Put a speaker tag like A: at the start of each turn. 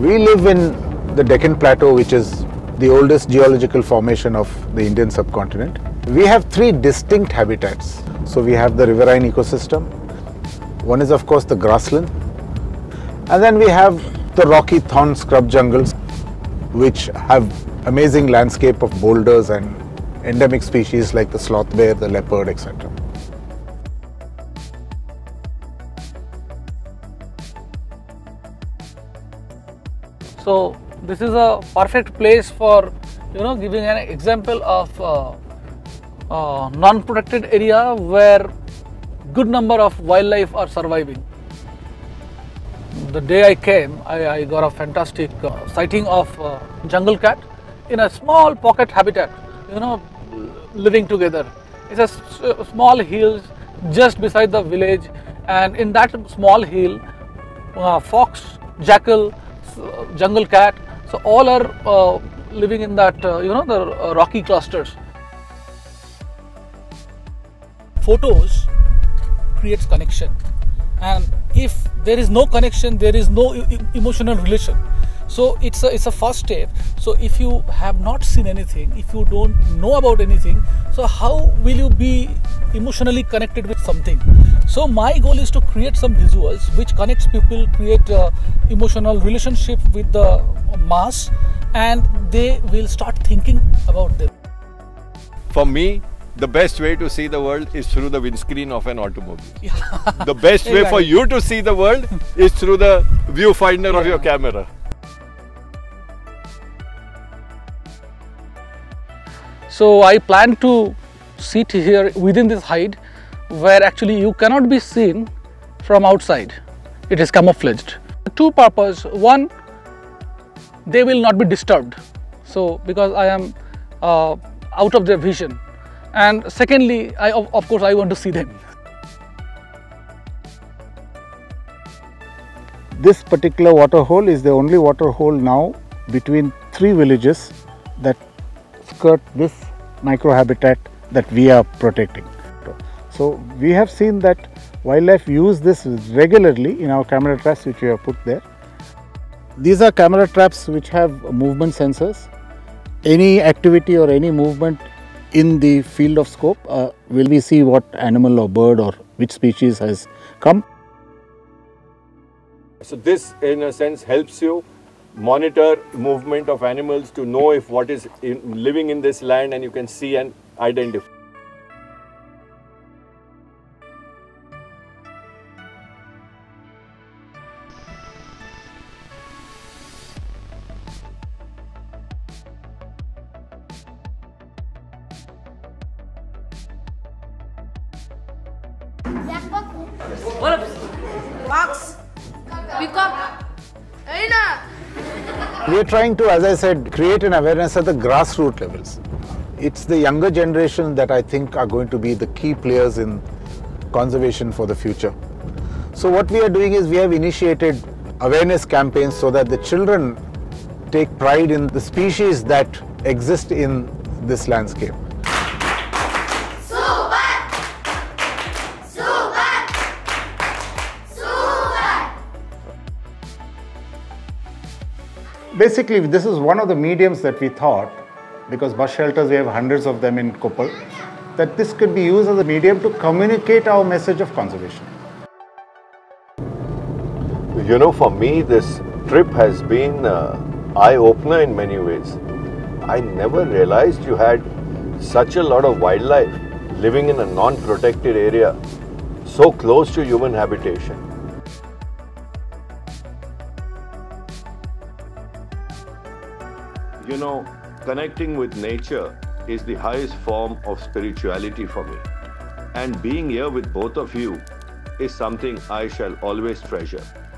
A: We live in the Deccan Plateau, which is the oldest geological formation of the Indian subcontinent. We have three distinct habitats. So we have the riverine ecosystem. One is of course the grassland. And then we have the rocky thorn scrub jungles, which have amazing landscape of boulders and endemic species like the sloth bear, the leopard, etc.
B: So this is a perfect place for giving an example of non-protected area where good number of wildlife are surviving. The day I came, I got a fantastic sighting of jungle cat in a small pocket habitat, living together. It's a small hill just beside the village, and in that small hill, fox, jackal, jungle cat, so all are living in that, the rocky clusters. Photos creates connection, and if there is no connection, there is no emotional relation. So it's a first step. So if you have not seen anything, if you don't know about anything, so how will you be emotionally connected with something? So my goal is to create some visuals which connects people, create emotional relationship with the mass, and they will start thinking about them.
C: For me, the best way to see the world is through the windscreen of an automobile.
B: Yeah.
C: The best way for you to see the world is through the viewfinder of your camera.
B: So I plan to sit here within this hide where actually you cannot be seen from outside. It is camouflaged. Two purposes. One, they will not be disturbed. So because I am out of their vision. And secondly, of course I want to see them.
A: This particular water hole is the only water hole now between three villages that skirt this microhabitat that we are protecting. So we have seen that wildlife use this regularly in our camera traps which we have put there. These are camera traps which have movement sensors. Any activity or any movement in the field of scope, will we see what animal or bird or which species has come.
C: So this in a sense helps you monitor movement of animals to know if what is living in this land, and you can see and identify.
A: We are trying to, as I said, create an awareness at the grassroots levels. It's the younger generation that I think are going to be the key players in conservation for the future. So what we are doing is we have initiated awareness campaigns so that the children take pride in the species that exist in this landscape. Basically, this is one of the mediums that we thought, because bus shelters, we have hundreds of them in Koppal, that this could be used as a medium to communicate our message of conservation.
C: For me, this trip has been an eye-opener in many ways. I never realized you had such a lot of wildlife living in a non-protected area, so close to human habitation. Connecting with nature is the highest form of spirituality for me. And being here with both of you is something I shall always treasure.